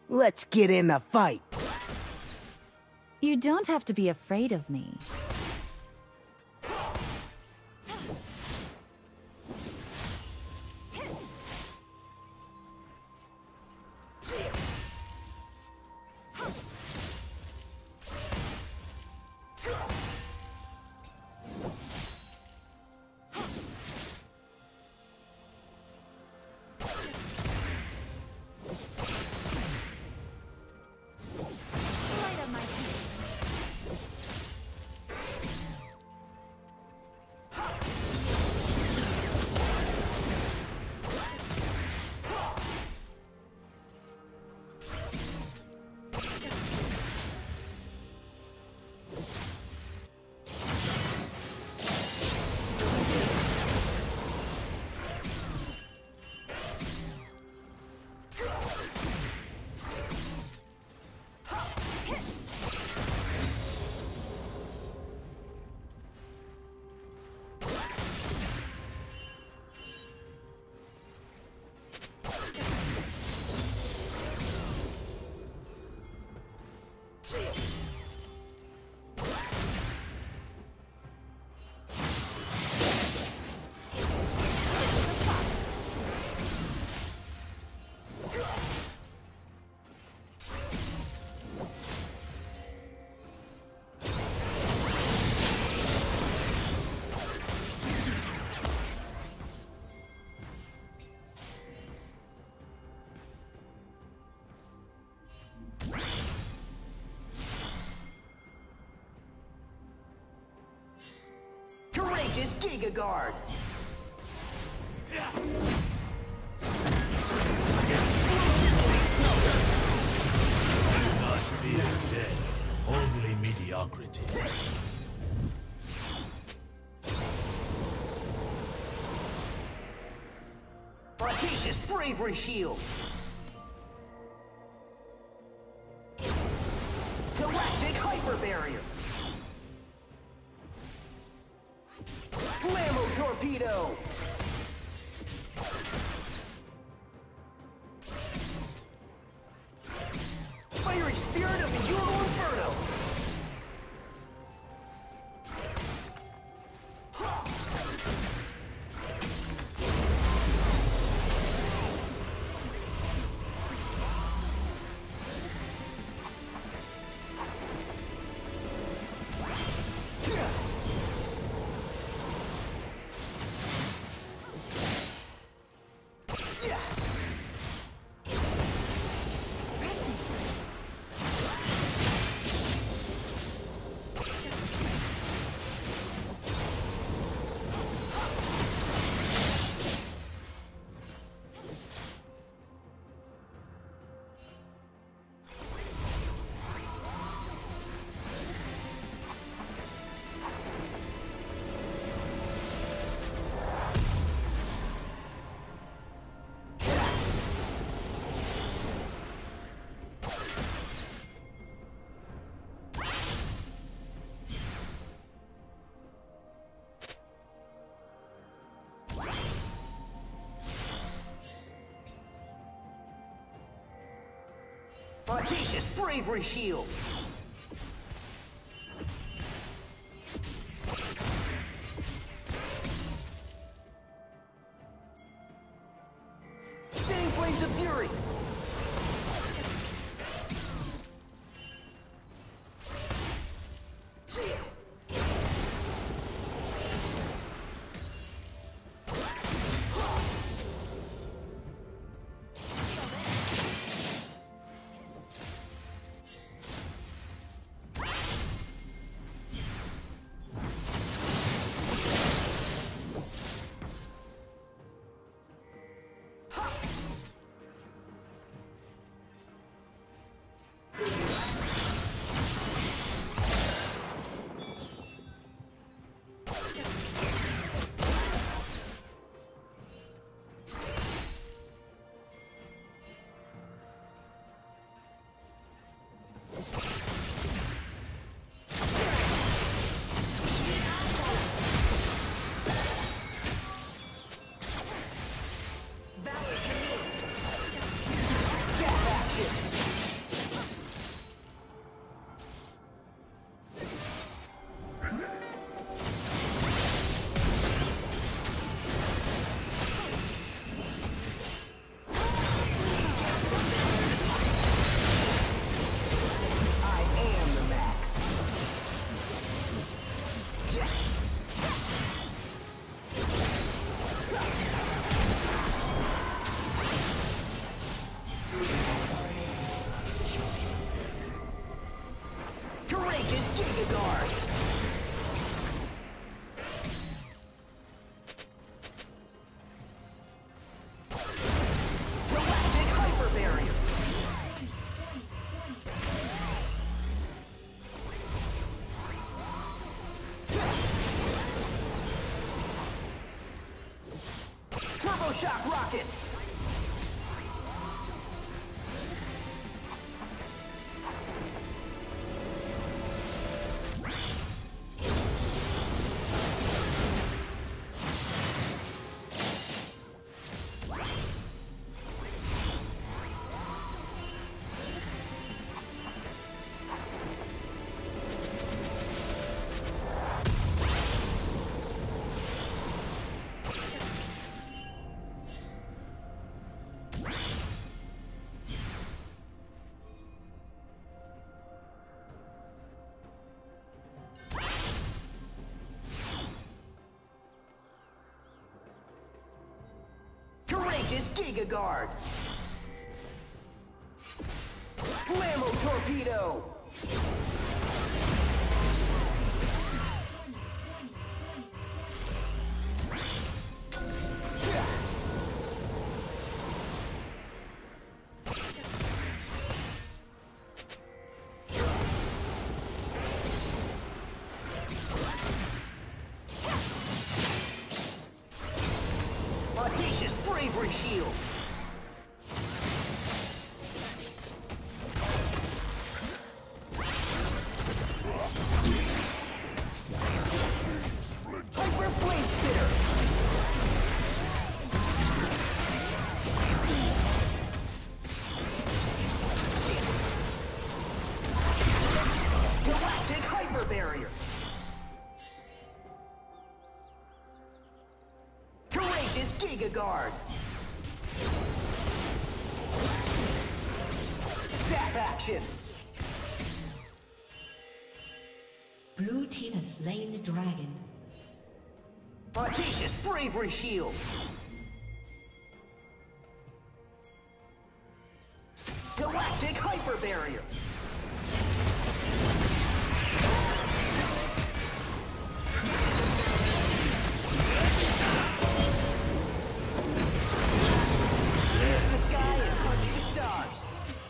Let's get in the fight. You don't have to be afraid of me. Courageous Giga Guard! Not fear death, only mediocrity. Audacious Bravery Shield! Galactic Hyper Barrier! Blammo Torpedo! Fiery Spirit of the Euro Inferno! Audacious Bravery Shield! Spinning Flames of Fury! Zap action! Outrageous Giga Guard. Galactic Hyper Barrier. Turbo Shock Rockets. Courageous Giga Guard. Blammo Torpedo. Audacious Bravery Shield. Hyper Blade Spitter. Galactic Hyper Barrier. Courageous Giga Guard. Zap action. Blue team has slain the dragon. Audacious Bravery Shield. Galactic Hyper Barrier. Pierce the sky and punch the stars.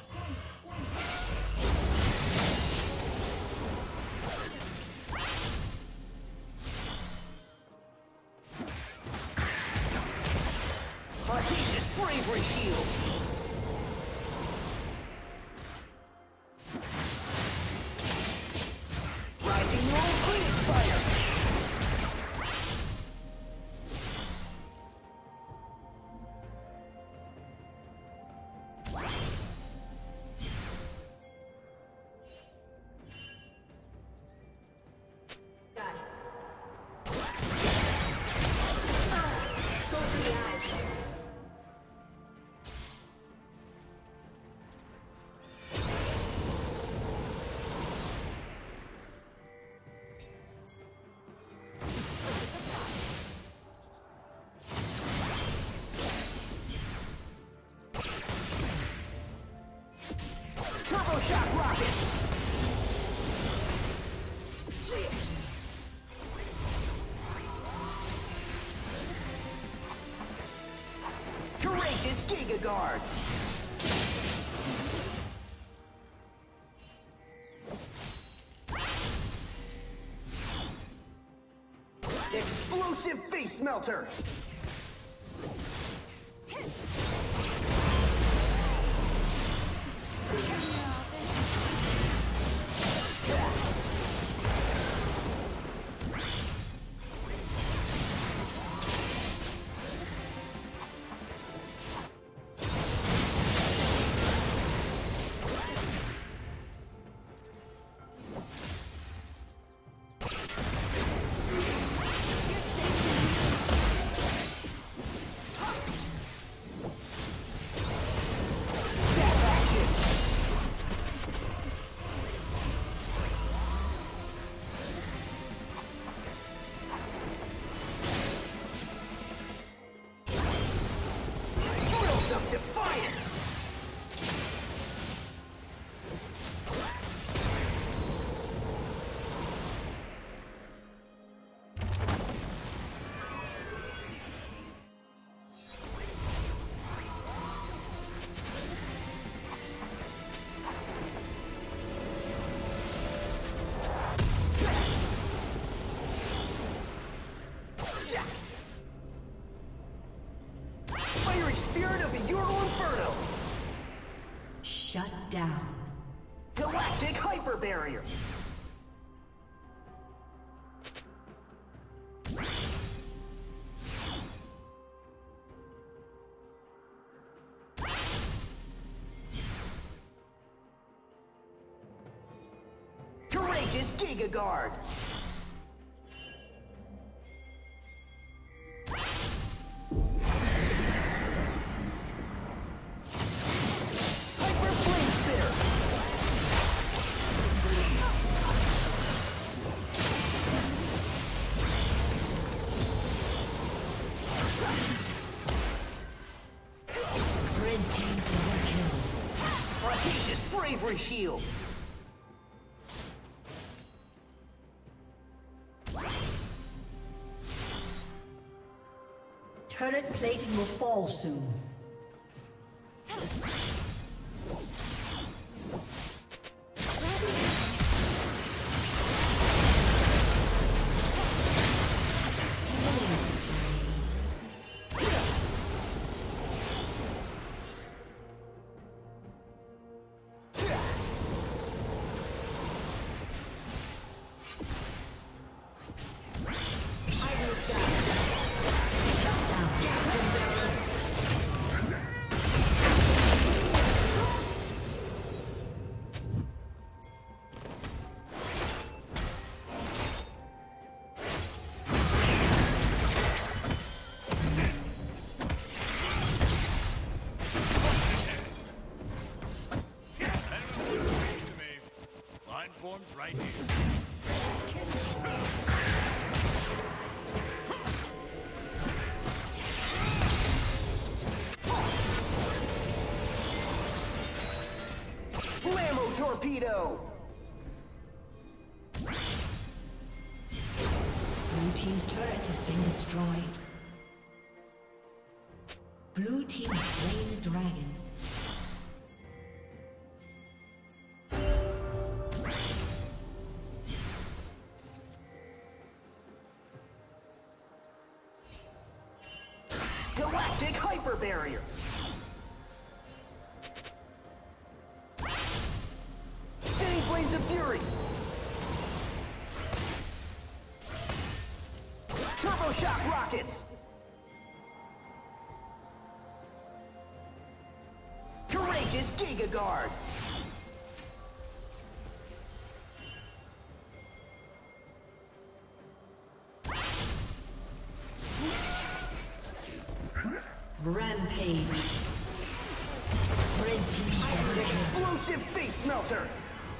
Audacious Bravery Shield. Rising Roll Phoenix Fire. Turbo Shock Rockets. Courageous Giga Guard. Explosive Face Melter. Shut down. Galactic Hyper Barrier. Courageous Giga Guard. Bravery Shield. Turret plating will fall soon. Right here. Blammo Torpedo! Blue team's turret has been destroyed. Blue team has slain the dragon. Galactic Hyper Barrier. Spinning Flames of Fury. Turbo Shock Rockets. Courageous Giga Guard. Rampage. Red team. Explosive Face Melter.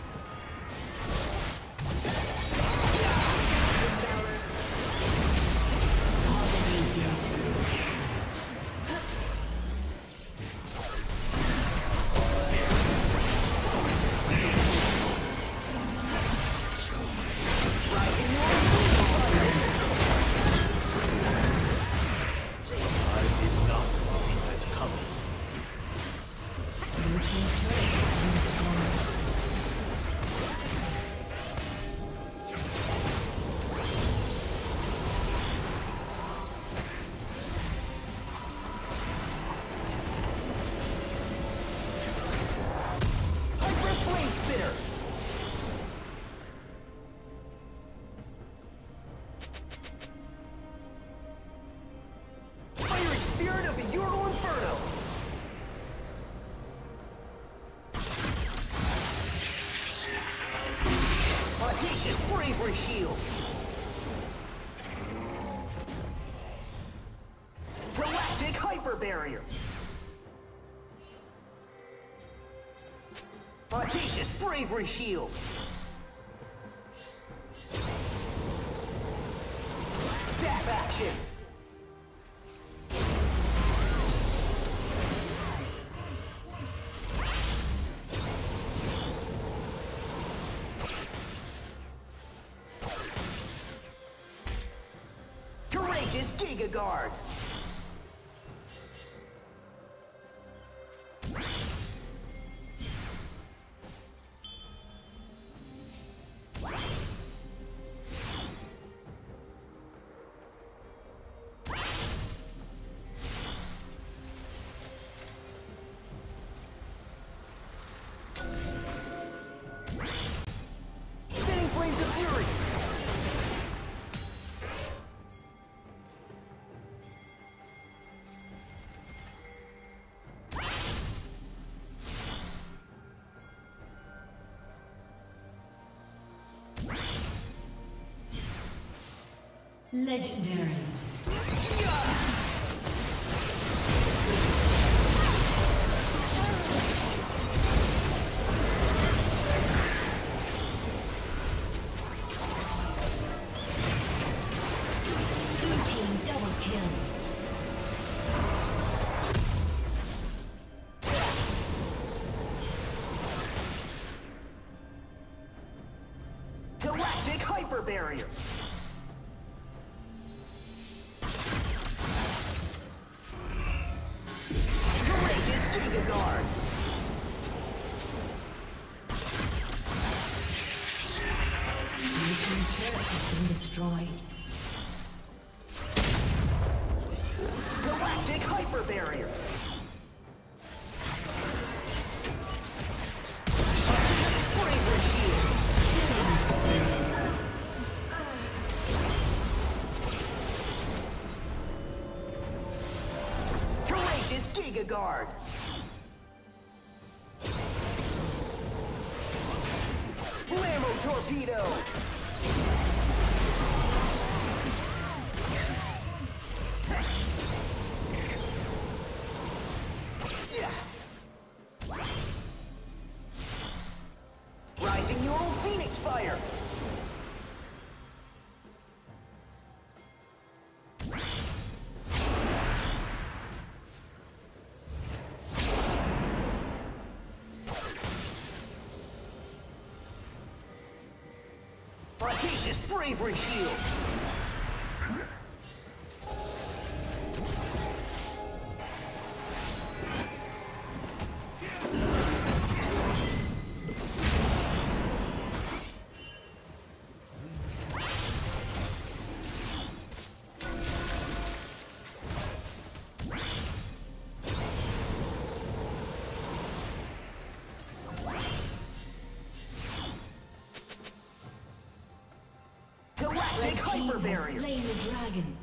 Bravery Shield. Galactic Hyper Barrier. Audacious Bravery Shield. Zap Action. Courageous Giga Guard. Legendary. Blue team double kill. Galactic hyper barrier. Courageous Giga Guard. Blue team's turret has been destroyed. Galactic hyper barrier. Braver shield. Courageous Giga Guard. Blammo torpedo. Rising neural phoenix fire. Audacious bravery shield. Galactic hyper barrier. Slain the dragon.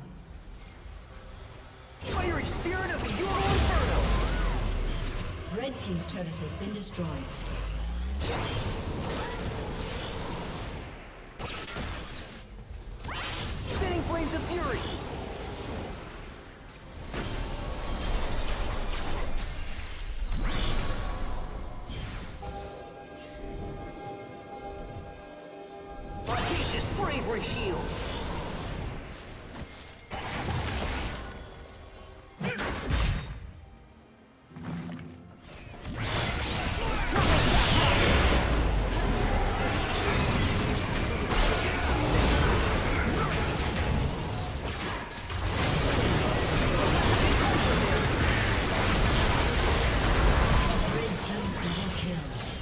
Fiery spirit of the Euro Inferno. Red team's turret has been destroyed. Spinning flames of fury. Audacious bravery shield. Red team double kill.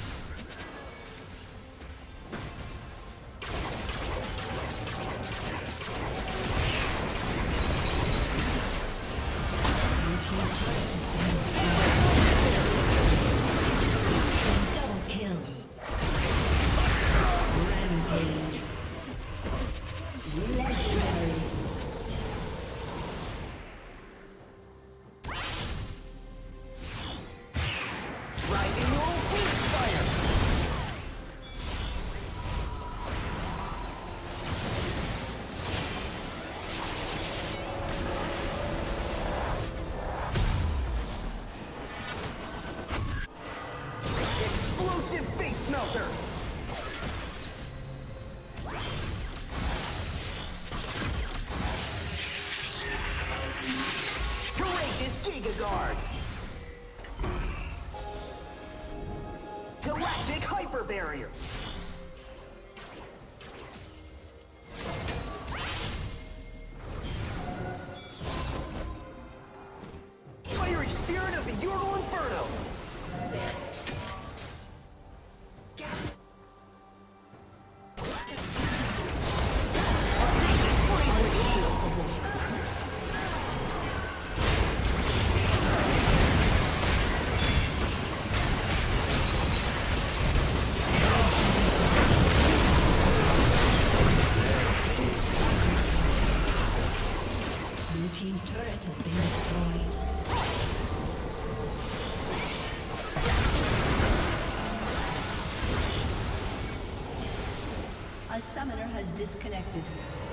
Blue team's turret has been destroyed. Double kill. Rampage. Legendary. Rising neural phoenix fire. Explosive face melter. Courageous Giga Guard. Galactic hyper barrier. Fiery spirit of the Euro Inferno. Audacious bravery shield. Blue team's turret has been destroyed. A summoner has disconnected.